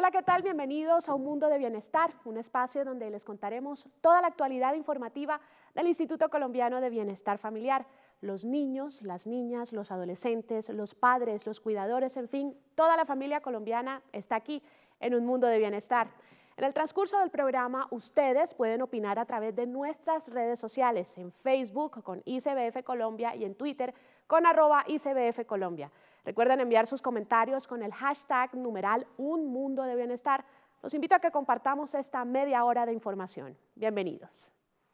Hola, ¿qué tal? Bienvenidos a Un Mundo de Bienestar, un espacio donde les contaremos toda la actualidad informativa del Instituto Colombiano de Bienestar Familiar. Los niños, las niñas, los adolescentes, los padres, los cuidadores, en fin, toda la familia colombiana está aquí en Un Mundo de Bienestar. En el transcurso del programa, ustedes pueden opinar a través de nuestras redes sociales, en Facebook con ICBF Colombia y en Twitter con @ICBF Colombia. Recuerden enviar sus comentarios con el hashtag numeral Un Mundo de Bienestar. Los invito a que compartamos esta media hora de información. Bienvenidos.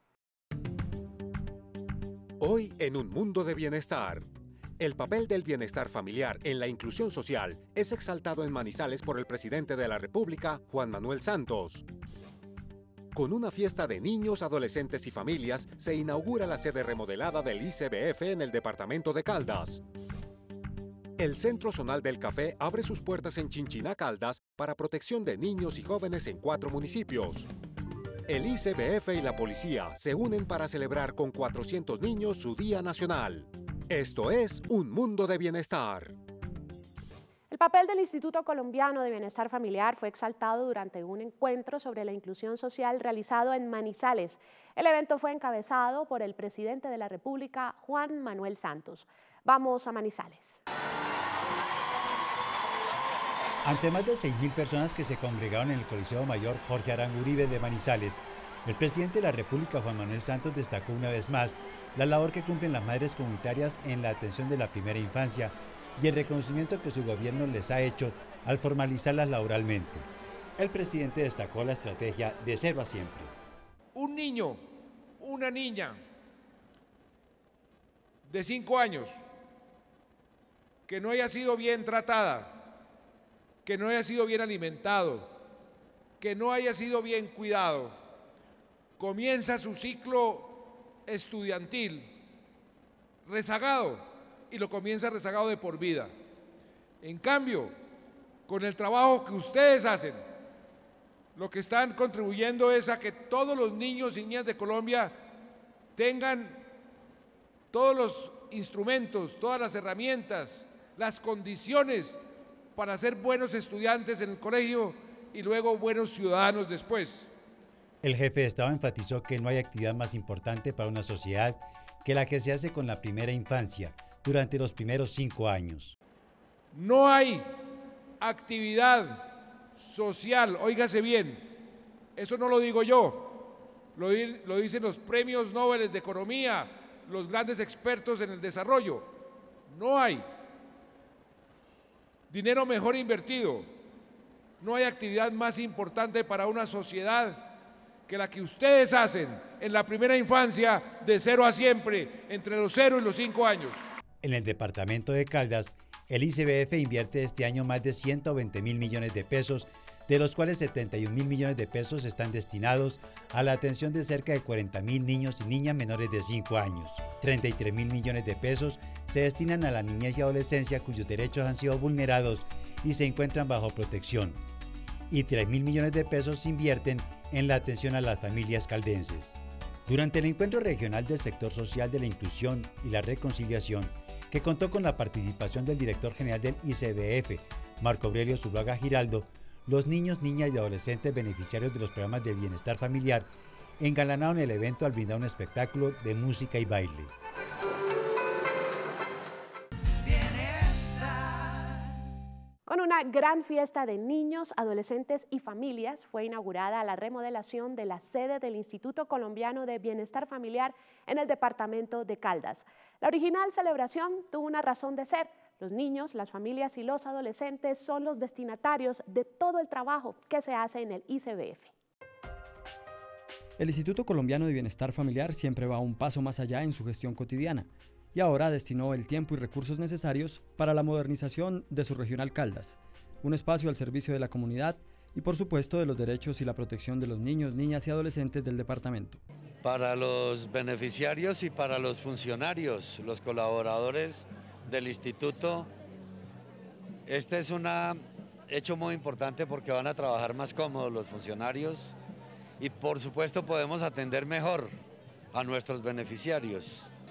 Hoy en Un Mundo de Bienestar. El papel del bienestar familiar en la inclusión social es exaltado en Manizales por el presidente de la República, Juan Manuel Santos. Con una fiesta de niños, adolescentes y familias, se inaugura la sede remodelada del ICBF en el departamento de Caldas. El Centro Zonal del Café abre sus puertas en Chinchiná, Caldas, para protección de niños y jóvenes en 4 municipios. El ICBF y la policía se unen para celebrar con 400 niños su Día Nacional. Esto es Un Mundo de Bienestar. El papel del Instituto Colombiano de Bienestar Familiar fue exaltado durante un encuentro sobre la inclusión social realizado en Manizales. El evento fue encabezado por el presidente de la República, Juan Manuel Santos. Vamos a Manizales. Ante más de 6.000 personas que se congregaron en el Coliseo Mayor Jorge Arango Uribe de Manizales, el presidente de la República, Juan Manuel Santos, destacó una vez más la labor que cumplen las madres comunitarias en la atención de la primera infancia y el reconocimiento que su gobierno les ha hecho al formalizarlas laboralmente. El presidente destacó la estrategia de 0 a siempre. Un niño, una niña de 5 años que no haya sido bien tratada, que no haya sido bien alimentado, que no haya sido bien cuidado, comienza su ciclo estudiantil rezagado y lo comienza rezagado de por vida. En cambio, con el trabajo que ustedes hacen, lo que están contribuyendo es a que todos los niños y niñas de Colombia tengan todos los instrumentos, todas las herramientas, las condiciones para ser buenos estudiantes en el colegio y luego buenos ciudadanos después. El jefe de Estado enfatizó que no hay actividad más importante para una sociedad que la que se hace con la primera infancia durante los primeros 5 años. No hay actividad social, óigase bien, eso no lo digo yo, lo dicen los premios Nobel de Economía, los grandes expertos en el desarrollo. No hay dinero mejor invertido, no hay actividad más importante para una sociedad que la que ustedes hacen en la primera infancia de 0 a siempre, entre los 0 y los 5 años. En el departamento de Caldas, el ICBF invierte este año más de 120.000 millones de pesos, de los cuales 71.000 millones de pesos están destinados a la atención de cerca de 40.000 niños y niñas menores de 5 años. 33.000 millones de pesos se destinan a la niñez y adolescencia cuyos derechos han sido vulnerados y se encuentran bajo protección. Y 3.000 millones de pesos se invierten en la atención a las familias caldenses. Durante el encuentro regional del sector social de la inclusión y la reconciliación, que contó con la participación del director general del ICBF, Marco Aurelio Zuluaga Giraldo, los niños, niñas y adolescentes beneficiarios de los programas de bienestar familiar engalanaron el evento al brindar un espectáculo de música y baile. Con una gran fiesta de niños, adolescentes y familias fue inaugurada la remodelación de la sede del Instituto Colombiano de Bienestar Familiar en el departamento de Caldas. La original celebración tuvo una razón de ser. Los niños, las familias y los adolescentes son los destinatarios de todo el trabajo que se hace en el ICBF. El Instituto Colombiano de Bienestar Familiar siempre va un paso más allá en su gestión cotidiana y ahora destinó el tiempo y recursos necesarios para la modernización de su regional Caldas, un espacio al servicio de la comunidad y por supuesto de los derechos y la protección de los niños, niñas y adolescentes del departamento. Para los beneficiarios y para los funcionarios, los colaboradores del instituto, este es un hecho muy importante porque van a trabajar más cómodos los funcionarios y por supuesto podemos atender mejor a nuestros beneficiarios.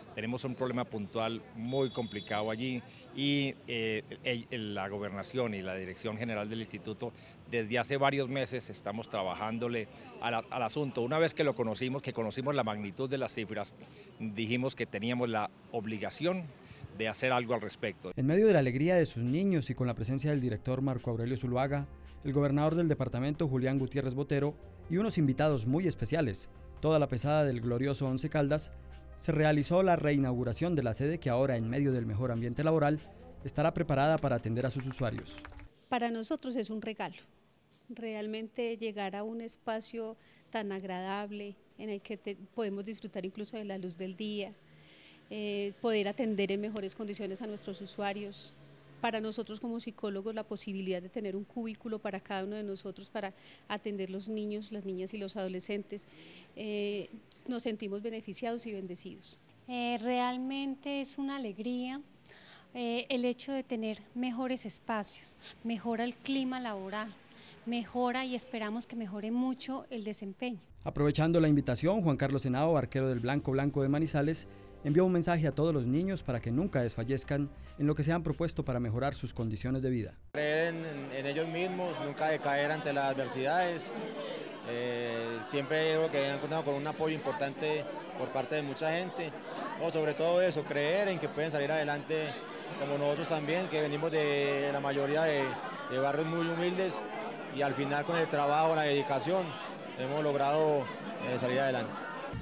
tenemos un problema puntual muy complicado allí y la gobernación y la dirección general del instituto desde hace varios meses estamos trabajándole al asunto. Una vez que lo conocimos, que conocimos la magnitud de las cifras, dijimos que teníamos la obligación de hacer algo al respecto. En medio de la alegría de sus niños y con la presencia del director Marco Aurelio Zuluaga, el gobernador del departamento Julián Gutiérrez Botero y unos invitados muy especiales, toda la pesada del glorioso Once Caldas, se realizó la reinauguración de la sede que ahora, en medio del mejor ambiente laboral, estará preparada para atender a sus usuarios. Para nosotros es un regalo, realmente llegar a un espacio tan agradable en el que podemos disfrutar incluso de la luz del día, poder atender en mejores condiciones a nuestros usuarios. Para nosotros como psicólogos la posibilidad de tener un cubículo para cada uno de nosotros para atender los niños, las niñas y los adolescentes, nos sentimos beneficiados y bendecidos. Realmente es una alegría el hecho de tener mejores espacios, mejora el clima laboral, mejora y esperamos que mejore mucho el desempeño. Aprovechando la invitación, Juan Carlos Henao, arquero del Blanco Blanco de Manizales, envió un mensaje a todos los niños para que nunca desfallezcan en lo que se han propuesto para mejorar sus condiciones de vida. Creer en ellos mismos, nunca decaer ante las adversidades. Siempre creo que han contado con un apoyo importante por parte de mucha gente. Sobre todo eso, creer en que pueden salir adelante como nosotros también, que venimos de la mayoría de barrios muy humildes y al final con el trabajo, la dedicación, hemos logrado salir adelante.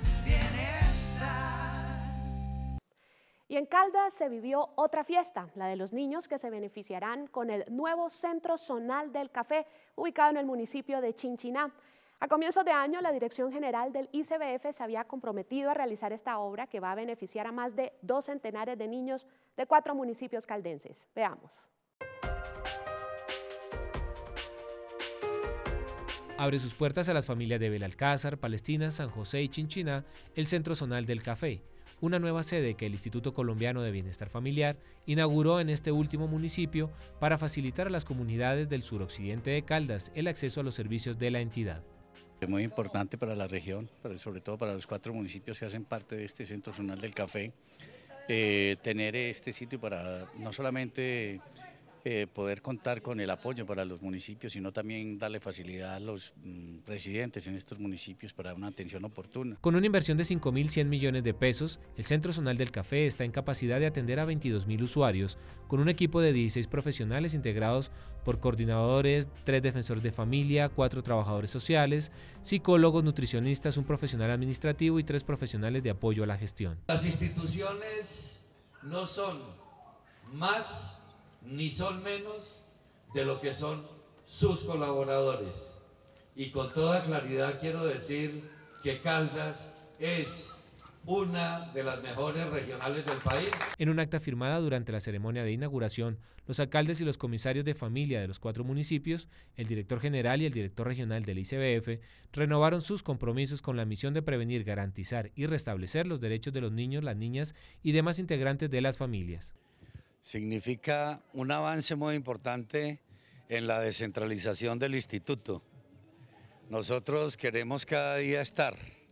Y en Caldas se vivió otra fiesta, la de los niños que se beneficiarán con el nuevo Centro Zonal del Café, ubicado en el municipio de Chinchiná. A comienzos de año, la Dirección General del ICBF se había comprometido a realizar esta obra que va a beneficiar a más de 2 centenares de niños de 4 municipios caldenses. Veamos. Abre sus puertas a las familias de Belalcázar, Palestina, San José y Chinchiná el Centro Zonal del Café, una nueva sede que el Instituto Colombiano de Bienestar Familiar inauguró en este último municipio para facilitar a las comunidades del suroccidente de Caldas el acceso a los servicios de la entidad. Es muy importante para la región, pero sobre todo para los 4 municipios que hacen parte de este Centro Zonal del Café, tener este sitio para no solamente poder contar con el apoyo para los municipios, sino también darle facilidad a los residentes en estos municipios para una atención oportuna. Con una inversión de 5.100 millones de pesos, el Centro Zonal del Café está en capacidad de atender a 22.000 usuarios, con un equipo de 16 profesionales integrados por coordinadores, 3 defensores de familia, 4 trabajadores sociales, psicólogos, nutricionistas, un profesional administrativo y 3 profesionales de apoyo a la gestión. Las instituciones no son más ni son menos de lo que son sus colaboradores. Y con toda claridad quiero decir que Caldas es una de las mejores regionales del país. En un acta firmada durante la ceremonia de inauguración, los alcaldes y los comisarios de familia de los 4 municipios, el director general y el director regional del ICBF, renovaron sus compromisos con la misión de prevenir, garantizar y restablecer los derechos de los niños, las niñas y demás integrantes de las familias. Significa un avance muy importante en la descentralización del instituto. Nosotros queremos cada día estar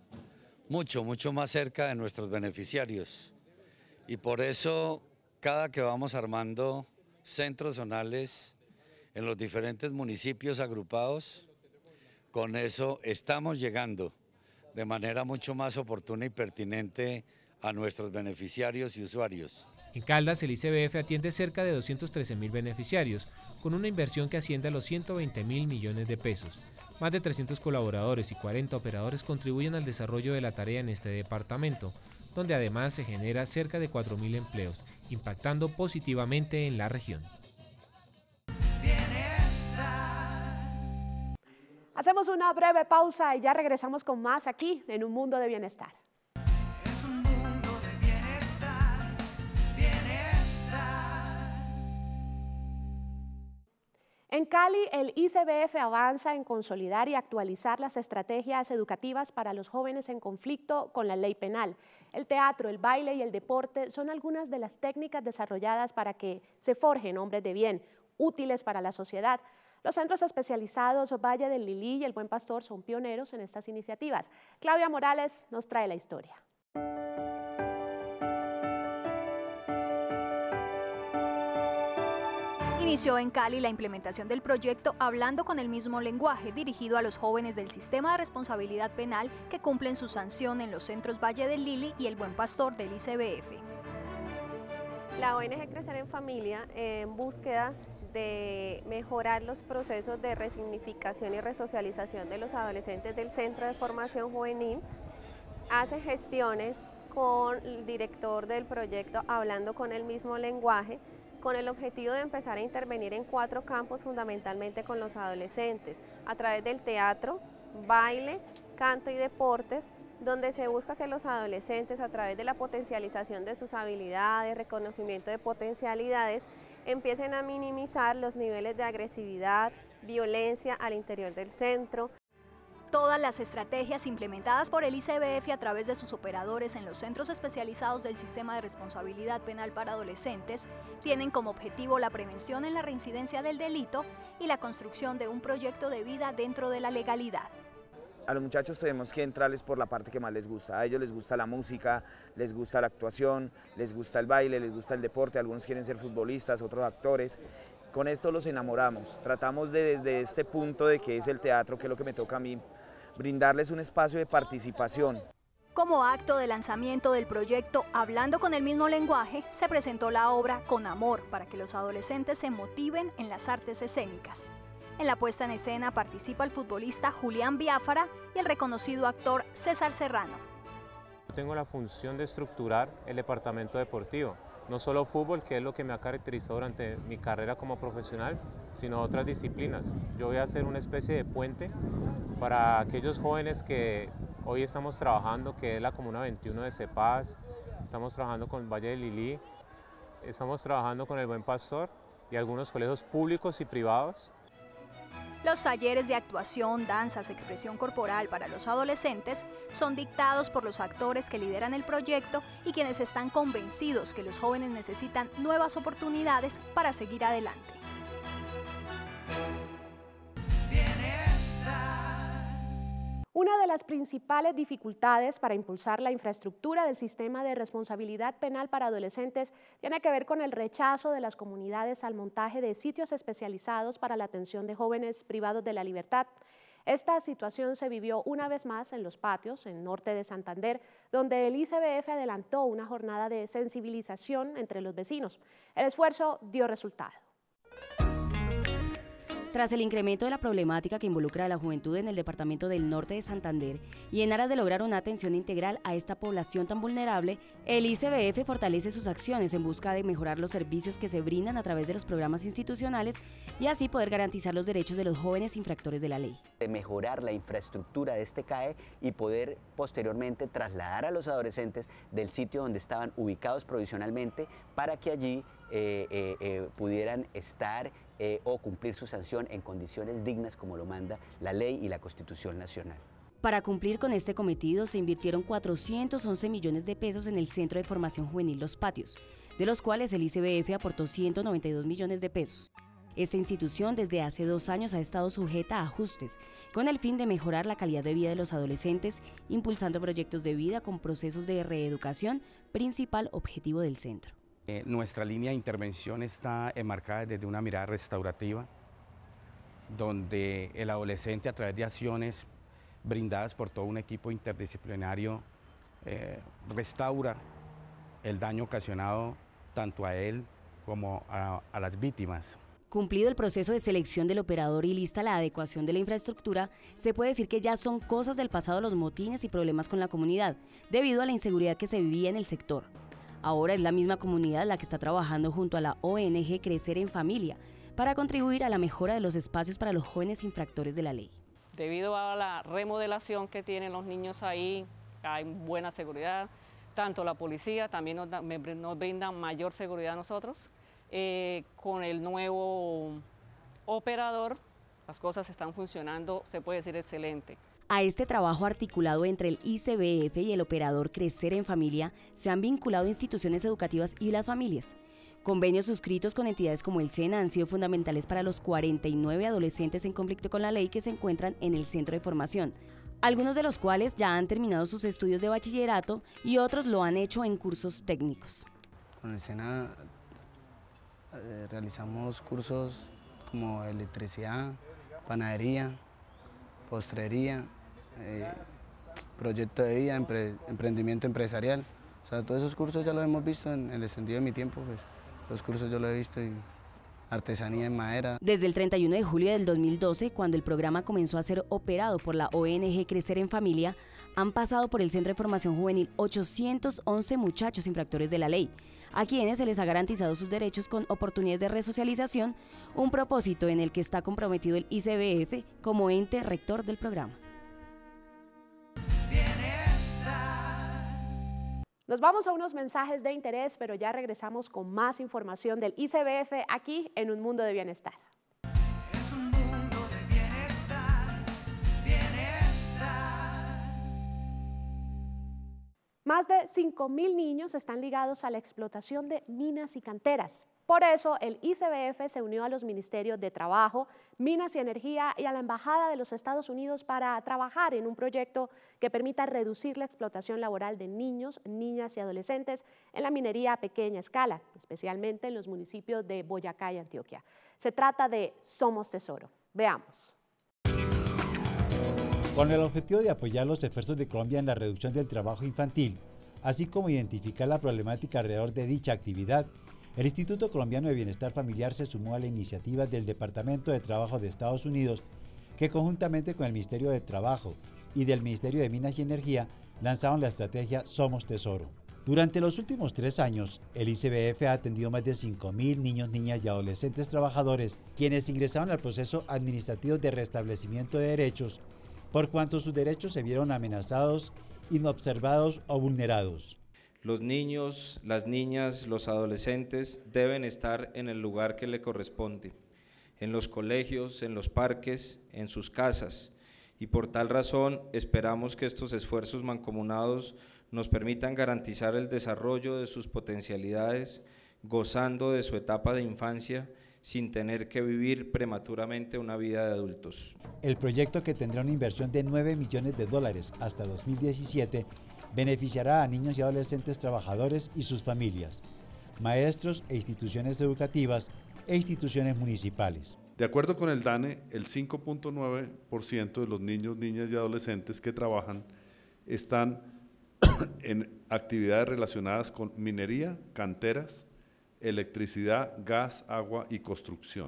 mucho más cerca de nuestros beneficiarios y por eso cada que vamos armando centros zonales en los diferentes municipios agrupados, con eso estamos llegando de manera mucho más oportuna y pertinente a nuestros beneficiarios y usuarios. En Caldas, el ICBF atiende cerca de 213.000 beneficiarios, con una inversión que asciende a los 120.000 millones de pesos. Más de 300 colaboradores y 40 operadores contribuyen al desarrollo de la tarea en este departamento, donde además se genera cerca de 4.000 empleos, impactando positivamente en la región. Hacemos una breve pausa y ya regresamos con más aquí en Un Mundo de Bienestar. En Cali, el ICBF avanza en consolidar y actualizar las estrategias educativas para los jóvenes en conflicto con la ley penal. El teatro, el baile y el deporte son algunas de las técnicas desarrolladas para que se forjen hombres de bien, útiles para la sociedad. Los centros especializados Valle del Lilí y el Buen Pastor son pioneros en estas iniciativas. Claudia Morales nos trae la historia. Inició en Cali la implementación del proyecto Hablando con el mismo lenguaje, dirigido a los jóvenes del sistema de responsabilidad penal que cumplen su sanción en los centros Valle del Lili y El Buen Pastor del ICBF. La ONG Crecer en Familia, en búsqueda de mejorar los procesos de resignificación y resocialización de los adolescentes del Centro de Formación Juvenil, hace gestiones con el director del proyecto Hablando con el mismo lenguaje, con el objetivo de empezar a intervenir en 4 campos fundamentalmente con los adolescentes, a través del teatro, baile, canto y deportes, donde se busca que los adolescentes, a través de la potencialización de sus habilidades, reconocimiento de potencialidades, empiecen a minimizar los niveles de agresividad, violencia al interior del centro. Todas las estrategias implementadas por el ICBF a través de sus operadores en los centros especializados del Sistema de Responsabilidad Penal para Adolescentes tienen como objetivo la prevención en la reincidencia del delito y la construcción de un proyecto de vida dentro de la legalidad. A los muchachos tenemos que entrarles por la parte que más les gusta. A ellos les gusta la música, les gusta la actuación, les gusta el baile, les gusta el deporte, algunos quieren ser futbolistas, otros actores. Con esto los enamoramos. Tratamos de, desde este punto de que es el teatro, que es lo que me toca a mí, brindarles un espacio de participación. Como acto de lanzamiento del proyecto Hablando con el mismo lenguaje, se presentó la obra Con Amor para que los adolescentes se motiven en las artes escénicas. En la puesta en escena participa el futbolista Julián Biafara y el reconocido actor César Serrano. Tengo la función de estructurar el departamento deportivo, no solo fútbol, que es lo que me ha caracterizado durante mi carrera como profesional, sino otras disciplinas. Yo voy a ser una especie de puente para aquellos jóvenes que hoy estamos trabajando, que es la Comuna 21 de Cepaz, estamos trabajando con Valle del Lili, estamos trabajando con El Buen Pastor y algunos colegios públicos y privados. Los talleres de actuación, danzas, expresión corporal para los adolescentes son dictados por los actores que lideran el proyecto y quienes están convencidos que los jóvenes necesitan nuevas oportunidades para seguir adelante. Una de las principales dificultades para impulsar la infraestructura del sistema de responsabilidad penal para adolescentes tiene que ver con el rechazo de las comunidades al montaje de sitios especializados para la atención de jóvenes privados de la libertad. Esta situación se vivió una vez más en Los Patios, en norte de Santander, donde el ICBF adelantó una jornada de sensibilización entre los vecinos. El esfuerzo dio resultado. Tras el incremento de la problemática que involucra a la juventud en el departamento del norte de Santander y en aras de lograr una atención integral a esta población tan vulnerable, el ICBF fortalece sus acciones en busca de mejorar los servicios que se brindan a través de los programas institucionales y así poder garantizar los derechos de los jóvenes infractores de la ley. De mejorar la infraestructura de este CAE y poder posteriormente trasladar a los adolescentes del sitio donde estaban ubicados provisionalmente para que allí pudieran estar o cumplir su sanción en condiciones dignas como lo manda la ley y la Constitución Nacional. Para cumplir con este cometido se invirtieron 411 millones de pesos en el Centro de Formación Juvenil Los Patios, de los cuales el ICBF aportó 192 millones de pesos. Esta institución desde hace 2 años ha estado sujeta a ajustes, con el fin de mejorar la calidad de vida de los adolescentes, impulsando proyectos de vida con procesos de reeducación, principal objetivo del centro. Nuestra línea de intervención está enmarcada desde una mirada restaurativa, donde el adolescente a través de acciones brindadas por todo un equipo interdisciplinario restaura el daño ocasionado tanto a él como a las víctimas. Cumplido el proceso de selección del operador y lista la adecuación de la infraestructura, se puede decir que ya son cosas del pasado los motines y problemas con la comunidad, debido a la inseguridad que se vivía en el sector. Ahora es la misma comunidad la que está trabajando junto a la ONG Crecer en Familia para contribuir a la mejora de los espacios para los jóvenes infractores de la ley. Debido a la remodelación que tienen los niños ahí, hay buena seguridad, tanto la policía también nos brinda mayor seguridad a nosotros. Con el nuevo operador, las cosas están funcionando, se puede decir, excelente. A este trabajo articulado entre el ICBF y el operador Crecer en Familia se han vinculado instituciones educativas y las familias. Convenios suscritos con entidades como el SENA han sido fundamentales para los 49 adolescentes en conflicto con la ley que se encuentran en el centro de formación, algunos de los cuales ya han terminado sus estudios de bachillerato y otros lo han hecho en cursos técnicos. Con el SENA realizamos cursos como electricidad, panadería, postrería, proyecto de vida, emprendimiento empresarial. O sea, todos esos cursos ya los hemos visto en el extendido de mi tiempo, pues los cursos yo los he visto y artesanía en madera. Desde el 31 de julio del 2012, cuando el programa comenzó a ser operado por la ONG Crecer en Familia, han pasado por el Centro de Formación Juvenil 811 muchachos infractores de la ley, a quienes se les ha garantizado sus derechos con oportunidades de resocialización, un propósito en el que está comprometido el ICBF como ente rector del programa. Nos vamos a unos mensajes de interés, pero ya regresamos con más información del ICBF aquí en Un Mundo de Bienestar. Es un mundo de bienestar, bienestar. Más de 5.000 niños están ligados a la explotación de minas y canteras. Por eso, el ICBF se unió a los Ministerios de Trabajo, Minas y Energía y a la Embajada de los Estados Unidos para trabajar en un proyecto que permita reducir la explotación laboral de niños, niñas y adolescentes en la minería a pequeña escala, especialmente en los municipios de Boyacá y Antioquia. Se trata de Somos Tesoro. Veamos. Con el objetivo de apoyar los esfuerzos de Colombia en la reducción del trabajo infantil, así como identificar la problemática alrededor de dicha actividad, el Instituto Colombiano de Bienestar Familiar se sumó a la iniciativa del Departamento de Trabajo de Estados Unidos, que conjuntamente con el Ministerio de Trabajo y del Ministerio de Minas y Energía lanzaron la estrategia Somos Tesoro. Durante los últimos 3 años, el ICBF ha atendido más de 5.000 niños, niñas y adolescentes trabajadores, quienes ingresaron al proceso administrativo de restablecimiento de derechos, por cuanto sus derechos se vieron amenazados, inobservados o vulnerados. Los niños, las niñas, los adolescentes deben estar en el lugar que le corresponde, en los colegios, en los parques, en sus casas, y por tal razón esperamos que estos esfuerzos mancomunados nos permitan garantizar el desarrollo de sus potencialidades, gozando de su etapa de infancia, sin tener que vivir prematuramente una vida de adultos. El proyecto, que tendrá una inversión de $9 millones hasta 2017, beneficiará a niños y adolescentes trabajadores y sus familias, maestros e instituciones educativas e instituciones municipales. De acuerdo con el DANE, el 5.9% de los niños, niñas y adolescentes que trabajan están en actividades relacionadas con minería, canteras, electricidad, gas, agua y construcción.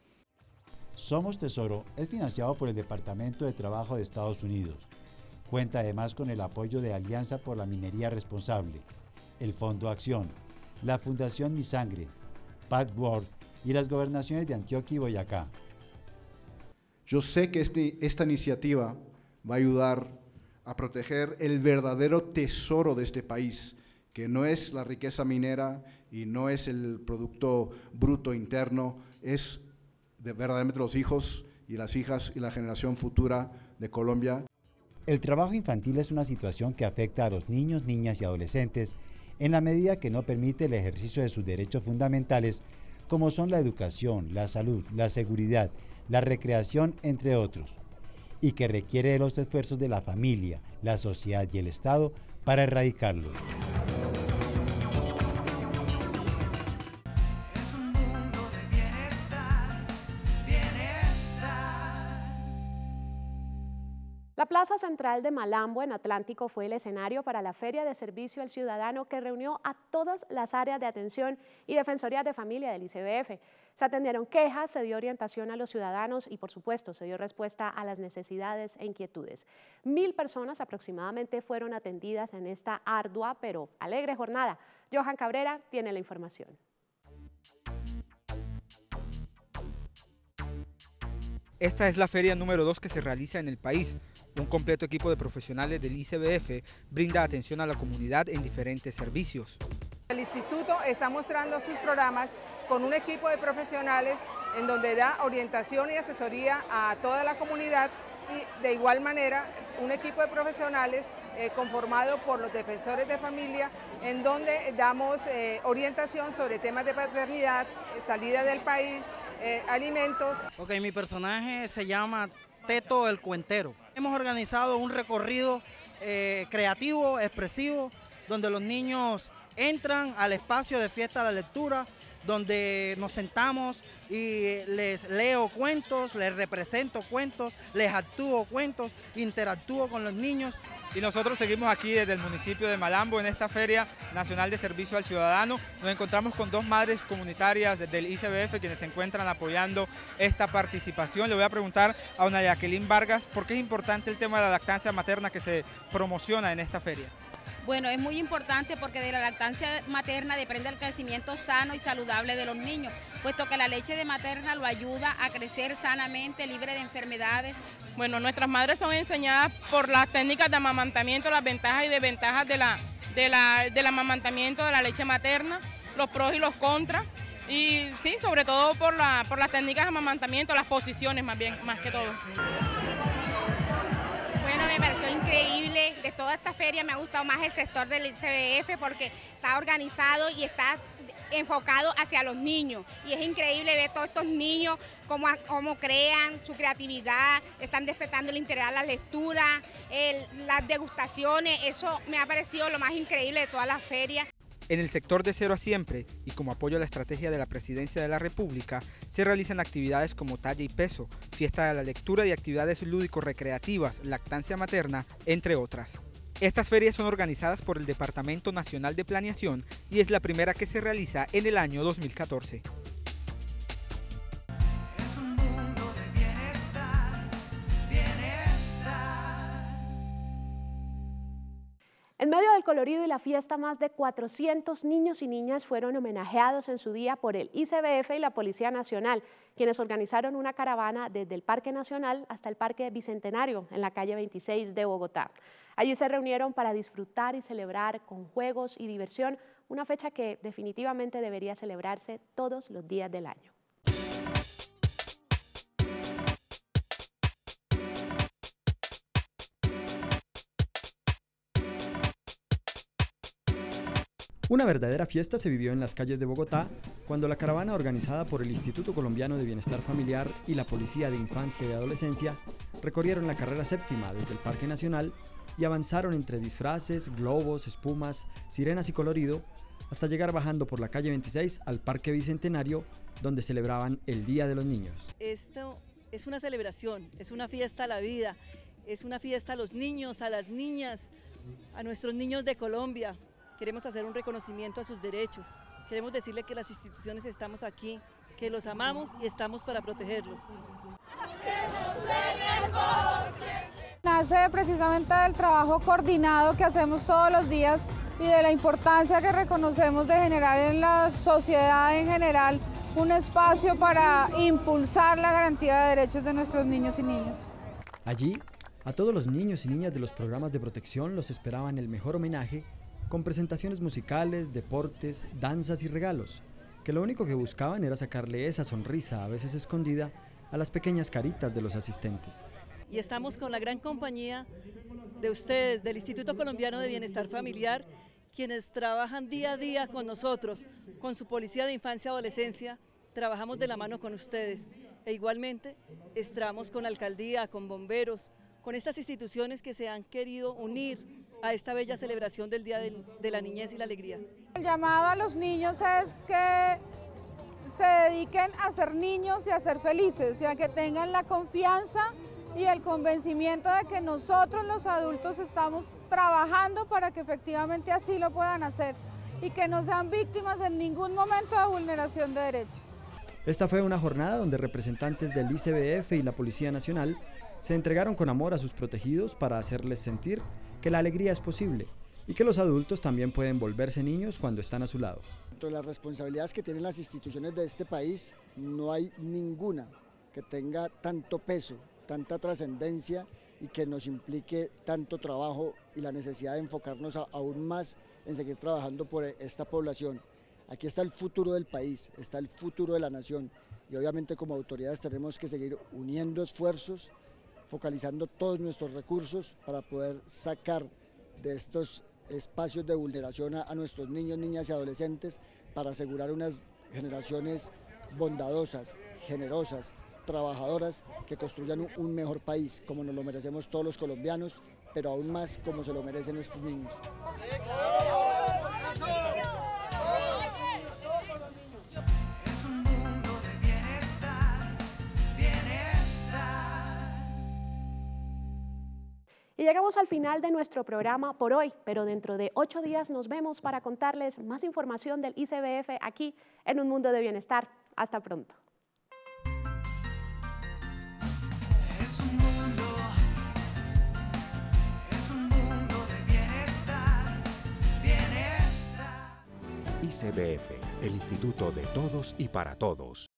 Somos Tesoro es financiado por el Departamento de Trabajo de Estados Unidos. Cuenta además con el apoyo de Alianza por la Minería Responsable, el Fondo Acción, la Fundación Mi Sangre, PatWorld y las gobernaciones de Antioquia y Boyacá. Yo sé que esta iniciativa va a ayudar a proteger el verdadero tesoro de este país, que no es la riqueza minera y no es el Producto Bruto Interno, es verdaderamente los hijos y las hijas y la generación futura de Colombia. El trabajo infantil es una situación que afecta a los niños, niñas y adolescentes en la medida que no permite el ejercicio de sus derechos fundamentales, como son la educación, la salud, la seguridad, la recreación, entre otros, y que requiere de los esfuerzos de la familia, la sociedad y el Estado para erradicarlo. La Plaza Central de Malambo, en Atlántico, fue el escenario para la Feria de Servicio al Ciudadano, que reunió a todas las áreas de atención y defensorías de familia del ICBF. Se atendieron quejas, se dio orientación a los ciudadanos y, por supuesto, se dio respuesta a las necesidades e inquietudes. 1.000 personas aproximadamente fueron atendidas en esta ardua pero alegre jornada. Johan Cabrera tiene la información. Esta es la feria número 2 que se realiza en el país. Un completo equipo de profesionales del ICBF brinda atención a la comunidad en diferentes servicios. El instituto está mostrando sus programas con un equipo de profesionales en donde da orientación y asesoría a toda la comunidad, y de igual manera un equipo de profesionales conformado por los defensores de familia, en donde damos orientación sobre temas de paternidad, salida del país, alimentos. Ok, mi personaje se llama Teto el Cuentero. Hemos organizado un recorrido creativo, expresivo, donde los niños entran al espacio de fiesta de la lectura donde nos sentamos y les leo cuentos, les represento cuentos, les actúo cuentos, interactúo con los niños. Y nosotros seguimos aquí desde el municipio de Malambo en esta Feria Nacional de Servicio al Ciudadano. Nos encontramos con dos madres comunitarias del ICBF quienes se encuentran apoyando esta participación. Le voy a preguntar a doña Jacqueline Vargas por qué es importante el tema de la lactancia materna que se promociona en esta feria. Bueno, es muy importante porque de la lactancia materna depende el crecimiento sano y saludable de los niños, puesto que la leche materna lo ayuda a crecer sanamente, libre de enfermedades. Bueno, nuestras madres son enseñadas por las técnicas de amamantamiento, las ventajas y desventajas del amamantamiento de la leche materna, los pros y los contras. Y sí, sobre todo por las técnicas de amamantamiento, las posiciones más que todo. Bueno, me pareció increíble, de toda esta feria me ha gustado más el sector del ICBF porque está organizado y está enfocado hacia los niños y es increíble ver todos estos niños cómo crean su creatividad, están despertando el interés a la lectura, las degustaciones, eso me ha parecido lo más increíble de toda la feria. En el sector de Cero a Siempre y como apoyo a la estrategia de la Presidencia de la República, se realizan actividades como talla y peso, fiesta de la lectura y actividades lúdico-recreativas, lactancia materna, entre otras. Estas ferias son organizadas por el Departamento Nacional de Planeación y es la primera que se realiza en el año 2014. En medio del colorido y la fiesta, más de 400 niños y niñas fueron homenajeados en su día por el ICBF y la Policía Nacional, quienes organizaron una caravana desde el Parque Nacional hasta el Parque Bicentenario, en la calle 26 de Bogotá. Allí se reunieron para disfrutar y celebrar con juegos y diversión una fecha que definitivamente debería celebrarse todos los días del año. Una verdadera fiesta se vivió en las calles de Bogotá cuando la caravana organizada por el Instituto Colombiano de Bienestar Familiar y la Policía de Infancia y Adolescencia recorrieron la carrera séptima desde el Parque Nacional y avanzaron entre disfraces, globos, espumas, sirenas y colorido hasta llegar bajando por la calle 26 al Parque Bicentenario, donde celebraban el Día de los Niños. Esto es una celebración, es una fiesta a la vida, es una fiesta a los niños, a las niñas, a nuestros niños de Colombia. Queremos hacer un reconocimiento a sus derechos, queremos decirle que las instituciones estamos aquí, que los amamos y estamos para protegerlos. Nace precisamente del trabajo coordinado que hacemos todos los días y de la importancia que reconocemos de generar en la sociedad en general un espacio para impulsar la garantía de derechos de nuestros niños y niñas. Allí, a todos los niños y niñas de los programas de protección los esperaban el mejor homenaje con presentaciones musicales, deportes, danzas y regalos, que lo único que buscaban era sacarle esa sonrisa, a veces escondida, a las pequeñas caritas de los asistentes. Y estamos con la gran compañía de ustedes, del Instituto Colombiano de Bienestar Familiar, quienes trabajan día a día con nosotros, con su Policía de Infancia y Adolescencia, trabajamos de la mano con ustedes. E igualmente estamos con la alcaldía, con bomberos, con estas instituciones que se han querido unir a esta bella celebración del Día de la Niñez y la Alegría. El llamado a los niños es que se dediquen a ser niños y a ser felices, y a que tengan la confianza y el convencimiento de que nosotros los adultos estamos trabajando para que efectivamente así lo puedan hacer y que no sean víctimas en ningún momento de vulneración de derechos. Esta fue una jornada donde representantes del ICBF y la Policía Nacional se entregaron con amor a sus protegidos para hacerles sentir que la alegría es posible y que los adultos también pueden volverse niños cuando están a su lado. Dentro de las responsabilidades que tienen las instituciones de este país, no hay ninguna que tenga tanto peso, tanta trascendencia y que nos implique tanto trabajo y la necesidad de enfocarnos aún más en seguir trabajando por esta población. Aquí está el futuro del país, está el futuro de la nación y obviamente como autoridades tenemos que seguir uniendo esfuerzos, focalizando todos nuestros recursos para poder sacar de estos espacios de vulneración a nuestros niños, niñas y adolescentes para asegurar unas generaciones bondadosas, generosas, trabajadoras que construyan un mejor país como nos lo merecemos todos los colombianos, pero aún más como se lo merecen estos niños. ¡Sí, claro! Y llegamos al final de nuestro programa por hoy, pero dentro de 8 días nos vemos para contarles más información del ICBF aquí en Un Mundo de Bienestar. Hasta pronto. ICBF, el Instituto de Todos y para Todos.